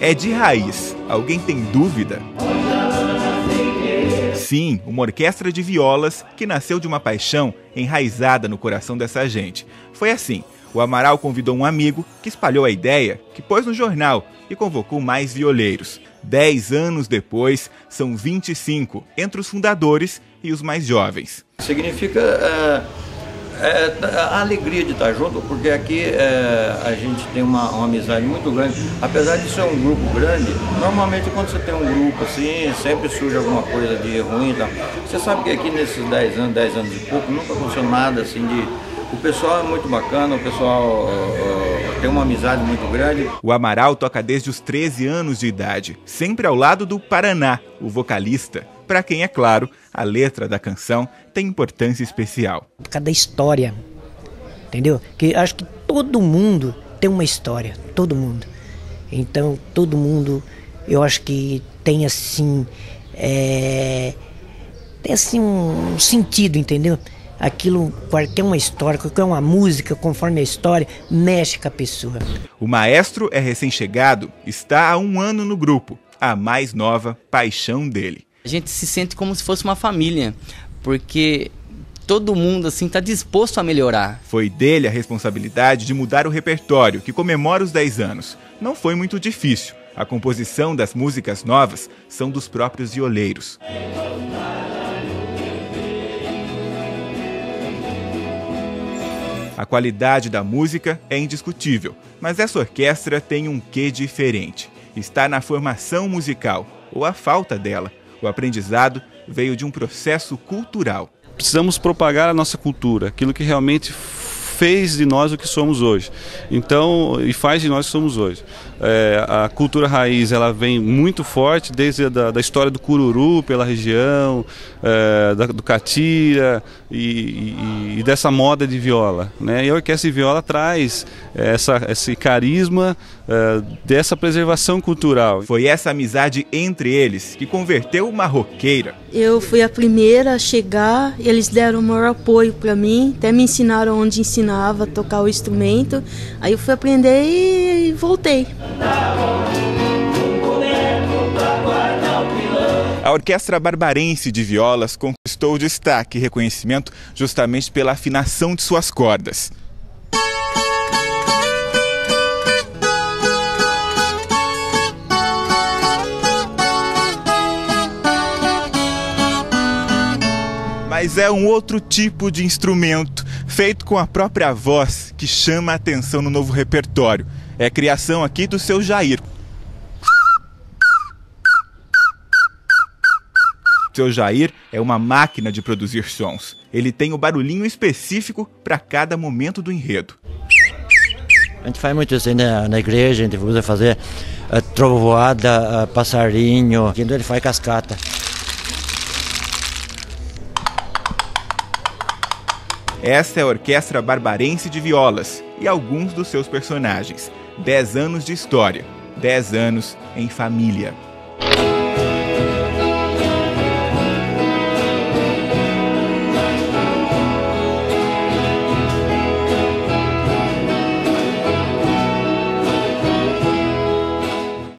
é de raiz. Alguém tem dúvida? Sim, uma orquestra de violas que nasceu de uma paixão enraizada no coração dessa gente. Foi assim, o Amaral convidou um amigo que espalhou a ideia, que pôs no jornal e convocou mais violeiros. 10 anos depois, são 25 entre os fundadores e os mais jovens. Significa a alegria de estar junto, porque aqui a gente tem uma amizade muito grande. Apesar de ser um grupo grande, normalmente quando você tem um grupo assim, sempre surge alguma coisa de ruim. Tá? Você sabe que aqui nesses 10 anos e pouco, nunca aconteceu nada assim de... O pessoal é muito bacana, o pessoal tem uma amizade muito grande. O Amaral toca desde os 13 anos de idade, sempre ao lado do Paraná, o vocalista, para quem, é claro, a letra da canção tem importância especial. Por causa da história, entendeu? Que acho que todo mundo tem uma história, todo mundo. Então, todo mundo, eu acho que tem assim, um sentido, entendeu? Aquilo, qualquer uma história, qualquer uma música, conforme a história, mexe com a pessoa. O maestro é recém-chegado, está há 1 ano no grupo, a mais nova paixão dele. A gente se sente como se fosse uma família, porque todo mundo assim está disposto a melhorar. Foi dele a responsabilidade de mudar o repertório, que comemora os 10 anos. Não foi muito difícil. A composição das músicas novas são dos próprios violeiros. A qualidade da música é indiscutível, mas essa orquestra tem um quê diferente. Está na formação musical, ou a falta dela. O aprendizado veio de um processo cultural. Precisamos propagar a nossa cultura, aquilo que realmente fez de nós o que somos hoje. Então, e faz de nós o que somos hoje. A cultura raiz, ela vem muito forte desde da história do cururu pela região, do catira e dessa moda de viola, né? E a orquestra de viola traz esse carisma dessa preservação cultural. Foi essa amizade entre eles que converteu uma roqueira. Eu fui a primeira a chegar, eles deram o maior apoio para mim, até me ensinaram onde ensinava a tocar o instrumento. Aí eu fui aprender e voltei. A Orquestra Barbarense de Violas conquistou destaque e reconhecimento justamente pela afinação de suas cordas. Mas é um outro tipo de instrumento, feito com a própria voz, que chama a atenção no novo repertório. É a criação aqui do seu Jair. Seu Jair é uma máquina de produzir sons. Ele tem o barulhinho específico para cada momento do enredo. A gente faz muito assim na igreja, a gente usa fazer trovoada, passarinho, então ele faz cascata. Essa é a Orquestra Barbarense de Violas e alguns dos seus personagens. 10 anos de história, 10 anos em família.